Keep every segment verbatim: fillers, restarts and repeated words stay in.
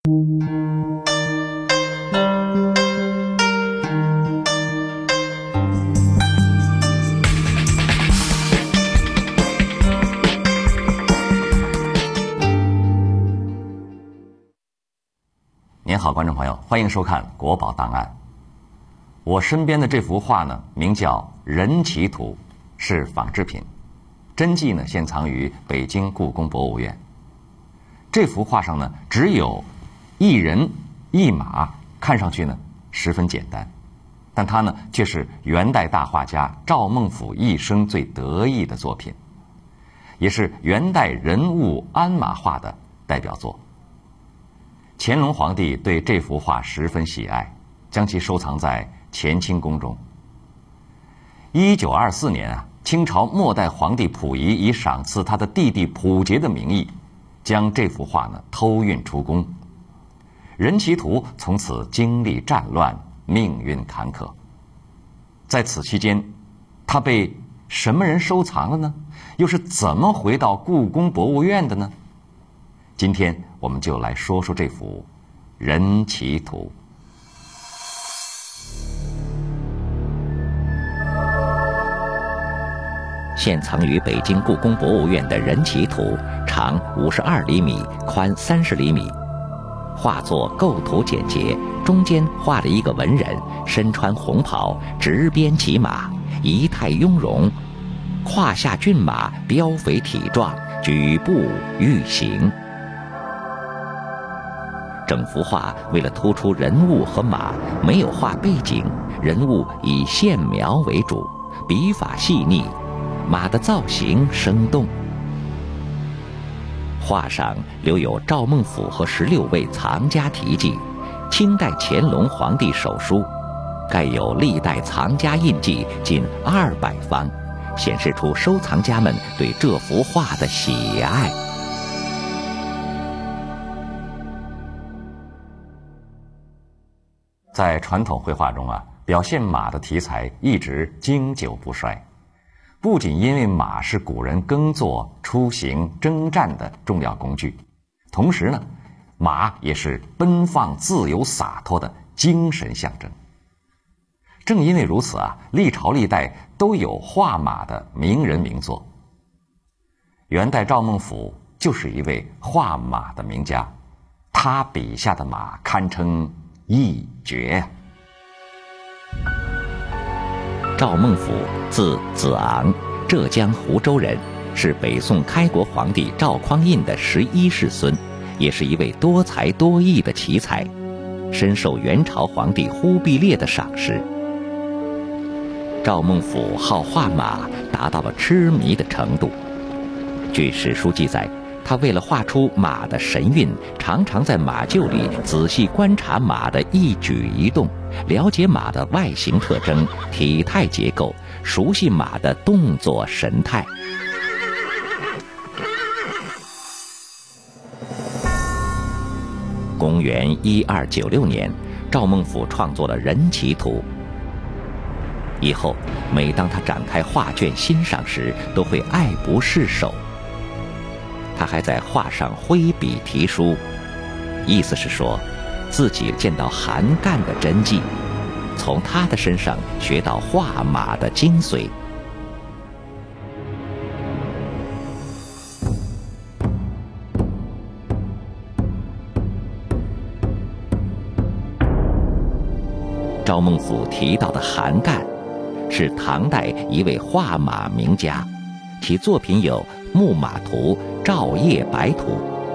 您好，观众朋友，欢迎收看《国宝档案》。我身边的这幅画呢，名叫《人骑图》，是仿制品，真迹呢现藏于北京故宫博物院。这幅画上呢，只有一人一马，看上去呢十分简单，但它呢却是元代大画家赵孟頫一生最得意的作品，也是元代人物鞍马画的代表作。乾隆皇帝对这幅画十分喜爱，将其收藏在乾清宫中。一九二四年啊，清朝末代皇帝溥仪以赏赐他的弟弟溥杰的名义，将这幅画呢偷运出宫。人骑图从此经历战乱，命运坎坷。在此期间，他被什么人收藏了呢？又是怎么回到故宫博物院的呢？今天我们就来说说这幅人骑图。 现藏于北京故宫博物院的人骑图，长五十二厘米，宽三十厘米。画作构图简洁，中间画了一个文人，身穿红袍，执鞭骑马，仪态雍容，胯下骏马膘肥体壮，举步欲行。整幅画为了突出人物和马，没有画背景，人物以线描为主，笔法细腻，马的造型生动。画上留有赵孟頫和十六位藏家题记，清代乾隆皇帝手书，盖有历代藏家印记近二百方，显示出收藏家们对这幅画的喜爱。 在传统绘画中啊，表现马的题材一直经久不衰。不仅因为马是古人耕作、出行、征战的重要工具，同时呢，马也是奔放、自由、洒脱的精神象征。正因为如此啊，历朝历代都有画马的名人名作。元代赵孟頫就是一位画马的名家，他笔下的马堪称一绝。 赵孟頫字子昂，浙江湖州人，是北宋开国皇帝赵匡胤的十一世孙，也是一位多才多艺的奇才，深受元朝皇帝忽必烈的赏识。赵孟頫好画马，达到了痴迷的程度。据史书记载，他为了画出马的神韵，常常在马厩里仔细观察马的一举一动，了解马的外形特征、体态结构，熟悉马的动作神态。公元一二九六年，赵孟頫创作了《人骑图》。以后，每当他展开画卷欣赏时，都会爱不释手。他还在画上挥笔题书，意思是说，自己见到韩干的真迹，从他的身上学到画马的精髓。赵孟頫提到的韩干，是唐代一位画马名家，其作品有《牧马图》《照夜白图》。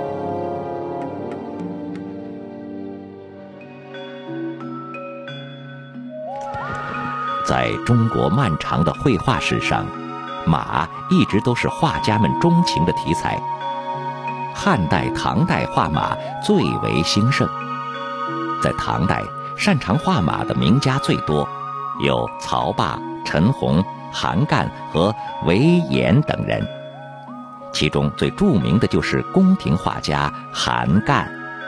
在中国漫长的绘画史上，马一直都是画家们钟情的题材。汉代、唐代画马最为兴盛。在唐代，擅长画马的名家最多，有曹霸、陈洪、韩干和韦延等人。其中最著名的就是宫廷画家韩干。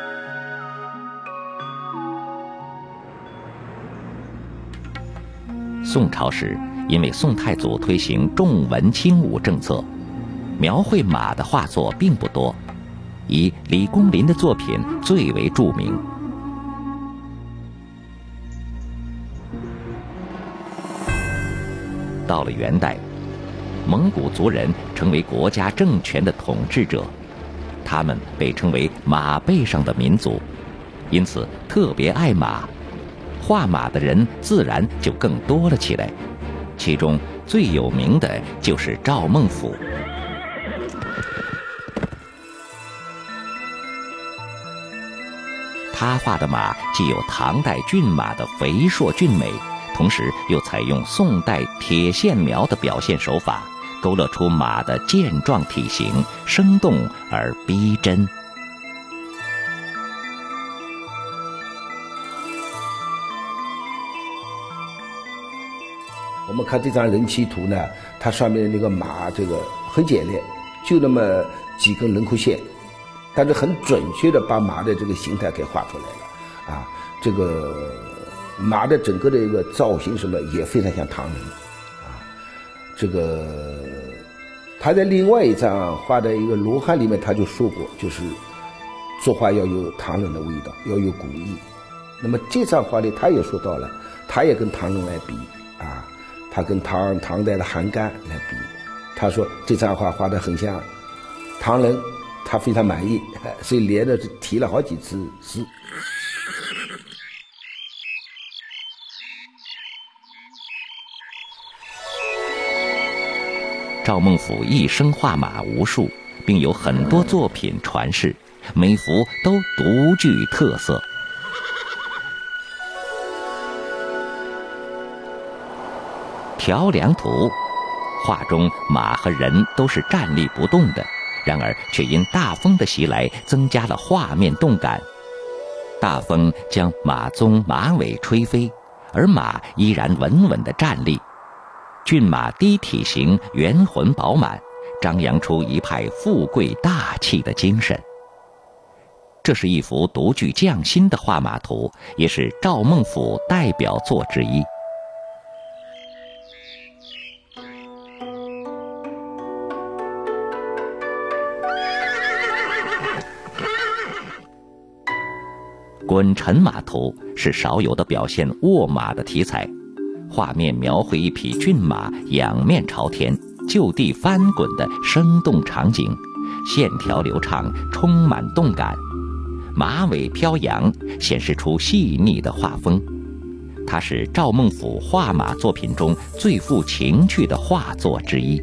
宋朝时，因为宋太祖推行重文轻武政策，描绘马的画作并不多。 以李公麟的作品最为著名。到了元代，蒙古族人成为国家政权的统治者，他们被称为马背上的民族，因此特别爱马，画马的人自然就更多了起来。其中最有名的就是赵孟頫。他画的马既有唐代骏马的肥硕俊美，同时又采用宋代铁线描的表现手法，勾勒出马的健壮体型，生动而逼真。 我们看这张人骑图呢，它上面那个马这个很简练，就那么几根轮廓线，但是很准确的把马的这个形态给画出来了啊。这个马的整个的一个造型什么也非常像唐人啊。这个他在另外一张画的一个罗汉里面他就说过，就是作画要有唐人的味道，要有古意。那么这张画里他也说到了，他也跟唐人来比啊。他跟唐唐代的韩干来比，他说这张画画得很像唐人，他非常满意，所以连着提了好几次诗。 赵孟頫一生画马无数，并有很多作品传世，每幅都独具特色。条梁图，画中马和人都是站立不动的，然而却因大风的袭来，增加了画面动感。大风将马鬃马尾吹飞，而马依然稳稳地站立。骏马低体型，元浑饱满，张扬出一派富贵大气的精神。这是一幅独具匠心的画马图，也是赵孟頫代表作之一。滚尘马图是少有的表现卧马的题材，画面描绘一匹骏马仰面朝天，就地翻滚的生动场景，线条流畅，充满动感。马尾飘扬，显示出细腻的画风。它是赵孟頫画马作品中最富情趣的画作之一。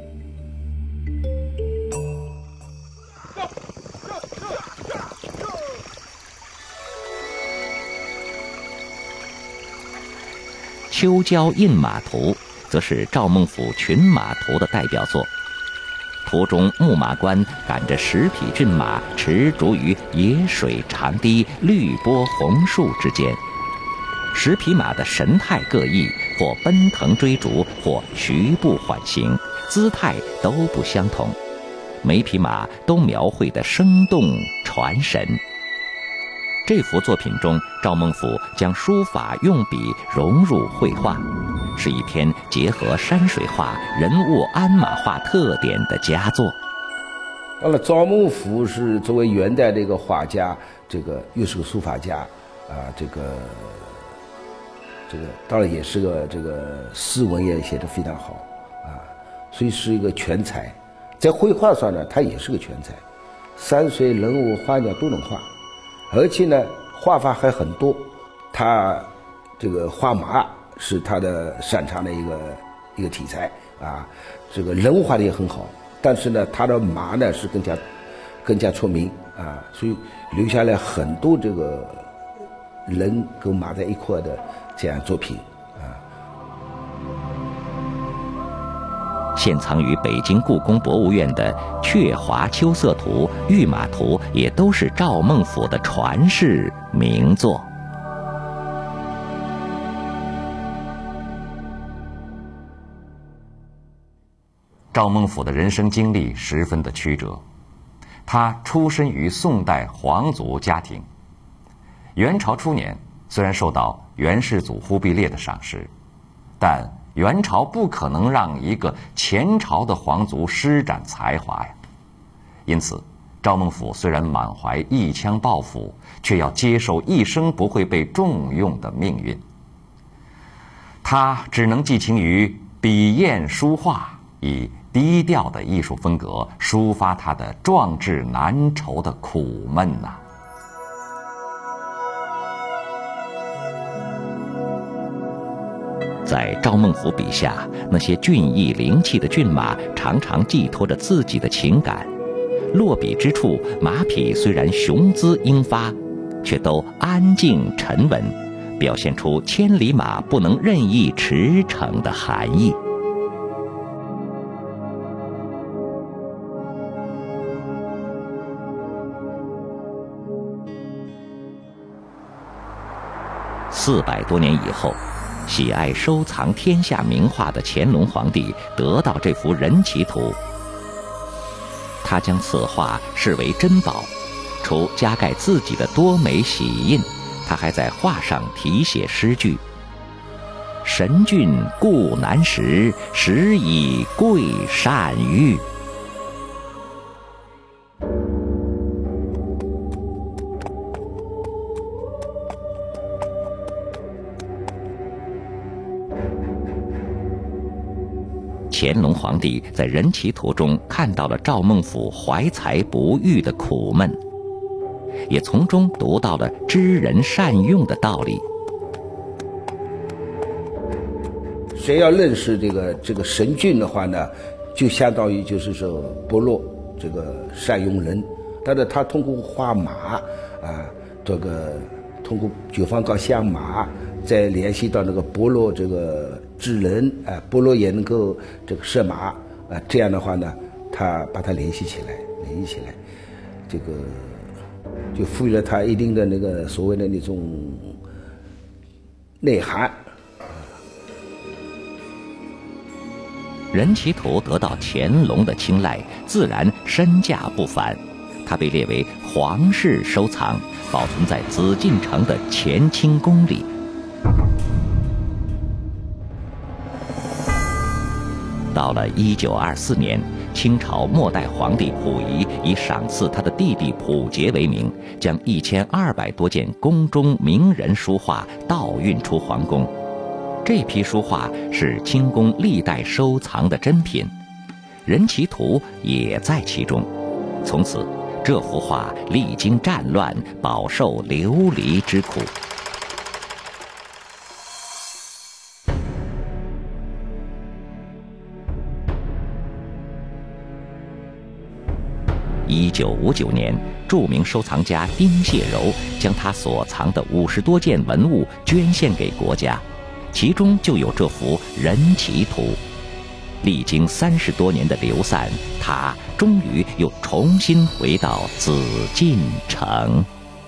秋郊印马图则是赵孟頫群马图的代表作。图中牧马官赶着十匹骏马驰逐于野水长堤、绿波红树之间，十匹马的神态各异，或奔腾追逐，或徐步缓行，姿态都不相同，每匹马都描绘得生动传神。这幅作品中，赵孟頫将书法用笔融入绘画，是一篇结合山水画、人物鞍马画特点的佳作。 当然，赵孟頫是作为元代的一个画家，这个又是个书法家啊，这个这个当然也是个这个诗文也写得非常好啊，所以是一个全才。在绘画上呢，他也是个全才，山水、人物、花鸟都能画。而且呢，画法还很多，他这个画马是他的擅长的一个一个题材啊，这个人物画的也很好，但是呢，他的马呢是更加更加出名啊，所以留下来很多这个人跟马在一块的这样作品啊。 现藏于北京故宫博物院的《鹊华秋色图》《御马图》也都是赵孟頫的传世名作。 赵孟頫的人生经历十分的曲折，他出身于宋代皇族家庭。元朝初年，虽然受到元世祖忽必烈的赏识，但元朝不可能让一个前朝的皇族施展才华呀。因此， 赵孟頫虽然满怀一腔抱负，却要接受一生不会被重用的命运。他只能寄情于笔砚书画，以低调的艺术风格抒发他的壮志难酬的苦闷呐、啊。 在赵孟頫笔下，那些俊逸灵气的骏马常常寄托着自己的情感，落笔之处，马匹虽然雄姿英发，却都安静沉稳，表现出千里马不能任意驰骋的含义。四百多年以后，喜爱收藏天下名画的乾隆皇帝得到这幅人骑图，他将此画视为珍宝，除加盖自己的多枚玺印，他还在画上题写诗句：神骏固难识，时以贵善玉。乾隆皇帝在人骑图中看到了赵孟頫怀才不遇的苦闷，也从中读到了知人善用的道理。 谁要认识这个这个神骏的话呢，就相当于就是说伯乐这个善用人，但是他通过画马啊，这个通过九方岗相马，再联系到那个伯乐这个智人啊，伯乐也能够这个射马啊，这样的话呢，他把它联系起来，联系起来，这个就赋予了他一定的那个所谓的那种内涵。 人骑图得到乾隆的青睐，自然身价不凡，它被列为皇室收藏，保存在紫禁城的乾清宫里。到了一九二四年，清朝末代皇帝溥仪以赏赐他的弟弟溥杰为名，将一千二百多件宫中名人书画盗运出皇宫。这批书画是清宫历代收藏的珍品，人骑图也在其中。从此，这幅画历经战乱，饱受流离之苦。一九五九年，著名收藏家丁谢柔将他所藏的五十多件文物捐献给国家，其中就有这幅人骑图。历经三十多年的流散，他终于又重新回到紫禁城。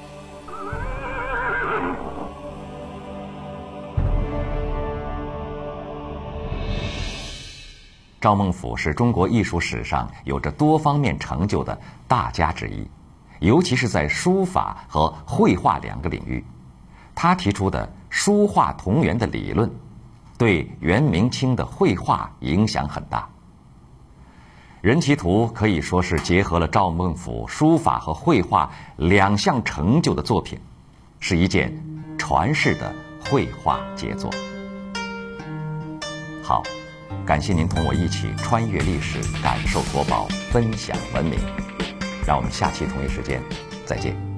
赵孟頫是中国艺术史上有着多方面成就的大家之一，尤其是在书法和绘画两个领域。他提出的书画同源的理论，对元明清的绘画影响很大。人骑图可以说是结合了赵孟頫书法和绘画两项成就的作品，是一件传世的绘画杰作。好，感谢您同我一起穿越历史，感受国宝，分享文明。让我们下期同一时间再见。